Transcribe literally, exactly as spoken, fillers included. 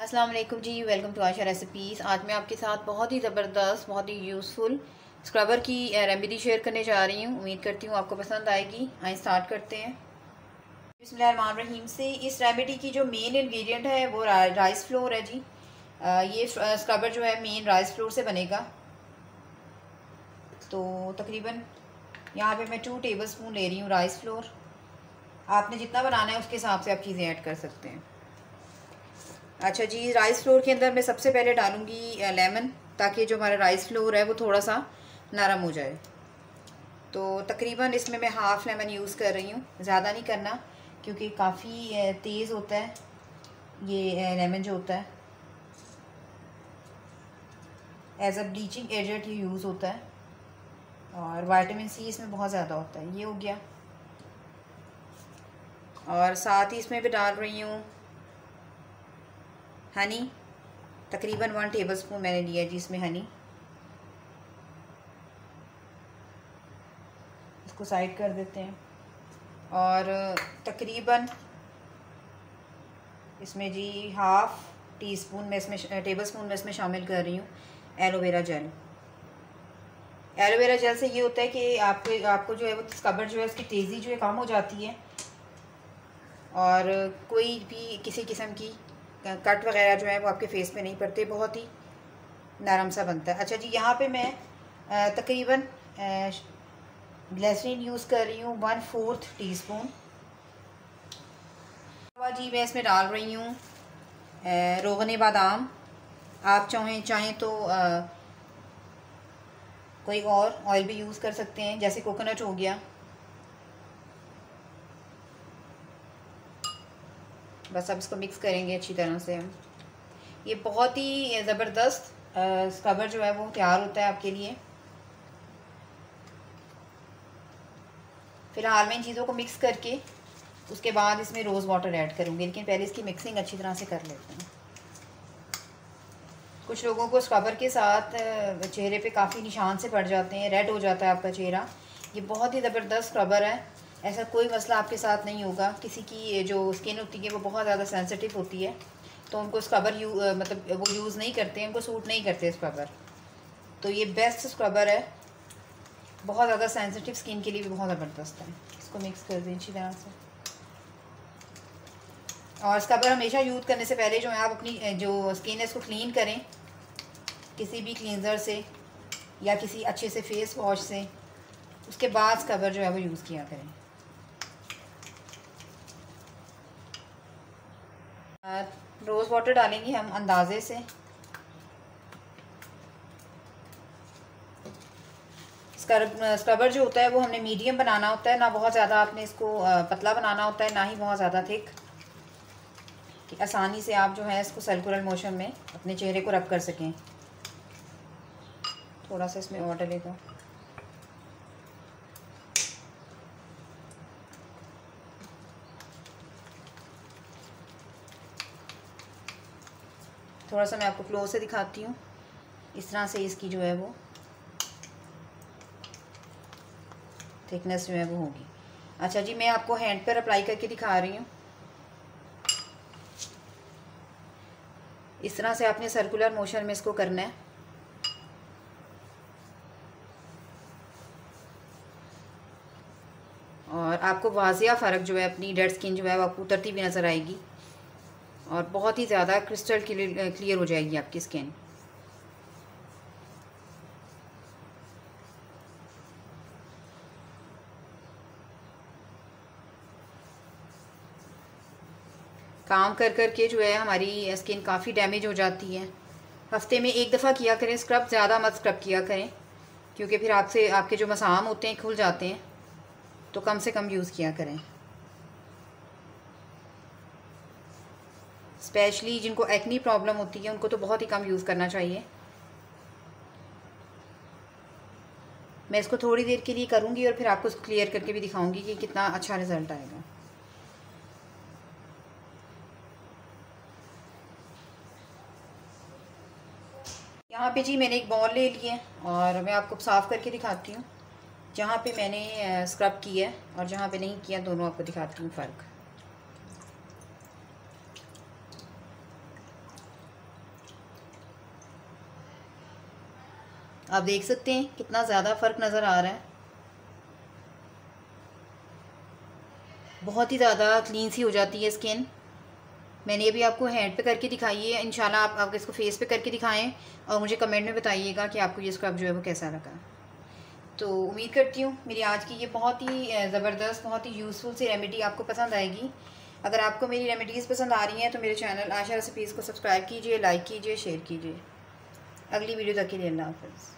अस्सलाम वालेकुम जी, वेलकम टू आशा रेसिपीज़। आज मैं आपके साथ बहुत ही ज़बरदस्त, बहुत ही यूज़फुल स्क्रबर की रेमेडी शेयर करने जा रही हूँ। उम्मीद करती हूँ आपको पसंद आएगी। आइए स्टार्ट करते हैं। बिस्मिल्लाहिर्रहमानिर्रहीम से इस रेमेडी की जो मेन इंग्रेडिएंट है वो रा, राइस फ्लोर है जी। आ, ये स्क्रबर जो है मेन राइस फ्लोर से बनेगा। तो तकरीबन यहाँ पे मैं टू टेबल स्पून ले रही हूँ राइस फ्लोर। आपने जितना बनाना है उसके हिसाब से आप चीज़ें ऐड कर सकते हैं। अच्छा जी, राइस फ्लोर के अंदर मैं सबसे पहले डालूँगी लेमन, ताकि जो हमारा राइस फ्लोर है वो थोड़ा सा नरम हो जाए। तो तकरीबन इसमें मैं हाफ़ लेमन यूज़ कर रही हूँ, ज़्यादा नहीं करना क्योंकि काफ़ी तेज़ होता है ये लेमन जो होता है। एज अ ब्लीचिंग एजेंट ये यूज़ होता है और विटामिन सी इसमें बहुत ज़्यादा होता है। ये हो गया। और साथ ही इसमें भी डाल रही हूँ हनी, तकरीबन वन टेबल स्पून मैंने लिया है जी इसमें हनी। इसको साइड कर देते हैं। और तकरीबन इसमें जी हाफ़ टी स्पून मैं इसमें टेबल स्पून मैं इसमें शामिल कर रही हूँ एलोवेरा जेल। एलोवेरा जेल से ये होता है कि आपको आपको जो है वो स्क्रबर जो है उसकी तेज़ी जो है कम हो जाती है और कोई भी किसी किस्म की कट वगैरह जो है वो आपके फेस पे नहीं पड़ते, बहुत ही नरम सा बनता है। अच्छा जी, यहाँ पे मैं तकरीबन ग्लिसरीन यूज़ कर रही हूँ वन फोर्थ टी स्पून। जी मैं इसमें डाल रही हूँ रोगन बादाम। आप चाहें चाहें तो आ, कोई और ऑयल भी यूज़ कर सकते हैं, जैसे कोकोनट हो गया। बस अब इसको मिक्स करेंगे अच्छी तरह से हम। ये बहुत ही ज़बरदस्त स्क्रबर जो है वो तैयार होता है आपके लिए। फ़िलहाल मैं इन चीज़ों को मिक्स करके उसके बाद इसमें रोज़ वाटर ऐड करूँगी, लेकिन पहले इसकी मिक्सिंग अच्छी तरह से कर लेते हैं। कुछ लोगों को स्क्रबर के साथ चेहरे पे काफ़ी निशान से पड़ जाते हैं, रेड हो जाता है आपका चेहरा। ये बहुत ही ज़बरदस्त स्क्रबर है, ऐसा कोई मसला आपके साथ नहीं होगा। किसी की जो स्किन होती है वो बहुत ज़्यादा सेंसिटिव होती है तो उनको स्क्रबर यू मतलब वो यूज़ नहीं करते, उनको सूट नहीं करते स्क्रबर। तो ये बेस्ट स्क्रबर है, बहुत ज़्यादा सेंसिटिव स्किन के लिए भी बहुत ज़बरदस्त है। इसको मिक्स कर दें अच्छी तरह से। और स्क्रबर हमेशा यूज़ करने से पहले जो है आप अपनी जो स्किन है इसको क्लीन करें किसी भी क्लींजर से या किसी अच्छे से फेस वॉश से, उसके बाद स्क्रबर जो है वो यूज़ किया करें। रोज़ वाटर डालेंगे हम अंदाजे से। स्क्रबर जो होता है वो हमने मीडियम बनाना होता है, ना बहुत ज़्यादा आपने इसको पतला बनाना होता है, ना ही बहुत ज़्यादा थिक, कि आसानी से आप जो है इसको सर्कुलर मोशन में अपने चेहरे को रब कर सकें। थोड़ा सा इसमें और डलेगा। थोड़ा सा मैं आपको क्लोज से दिखाती हूँ। इस तरह से इसकी जो है वो थिकनेस जो है वो होगी। अच्छा जी, मैं आपको हैंड पर अप्लाई करके दिखा रही हूँ। इस तरह से आपने सर्कुलर मोशन में इसको करना है। और आपको वाजिया फ़र्क जो है अपनी डेड स्किन जो है वो आपको उतरती भी नज़र आएगी और बहुत ही ज़्यादा क्रिस्टल क्लियर हो जाएगी आपकी स्किन। काम कर कर के जो है हमारी स्किन काफ़ी डैमेज हो जाती है। हफ्ते में एक दफ़ा किया करें स्क्रब, ज़्यादा मत स्क्रब किया करें क्योंकि फिर आपसे आपके जो मसाम होते हैं खुल जाते हैं। तो कम से कम यूज़ किया करें। स्पेशली जिनको एक्नी प्रॉब्लम होती है उनको तो बहुत ही कम यूज़ करना चाहिए। मैं इसको थोड़ी देर के लिए करूँगी और फिर आपको क्लियर करके भी दिखाऊँगी कि कितना अच्छा रिज़ल्ट आएगा। यहाँ पे जी मैंने एक बॉल ले ली है और मैं आपको साफ़ करके दिखाती हूँ। जहाँ पे मैंने स्क्रब किया है और जहाँ पे नहीं किया, दोनों आपको दिखाती हूँ फ़र्क। आप देख सकते हैं कितना ज़्यादा फ़र्क नज़र आ रहा है, बहुत ही ज़्यादा क्लीन सी हो जाती है स्किन। मैंने अभी आपको हैंड पे करके दिखाई है, इंशाल्लाह आप आप इसको फेस पे करके दिखाएं और मुझे कमेंट में बताइएगा कि आपको ये स्क्रब जो है वो कैसा लगा। तो उम्मीद करती हूँ मेरी आज की ये बहुत ही ज़बरदस्त, बहुत ही यूज़फुल सी रेमेडी आपको पसंद आएगी। अगर आपको मेरी रेमेडीज़ पसंद आ रही हैं तो मेरे चैनल आशा रेसिपीज़ को सब्सक्राइब कीजिए, लाइक कीजिए, शेयर कीजिए। अगली वीडियो तक के लिए अल्लाह हाफ़िज़।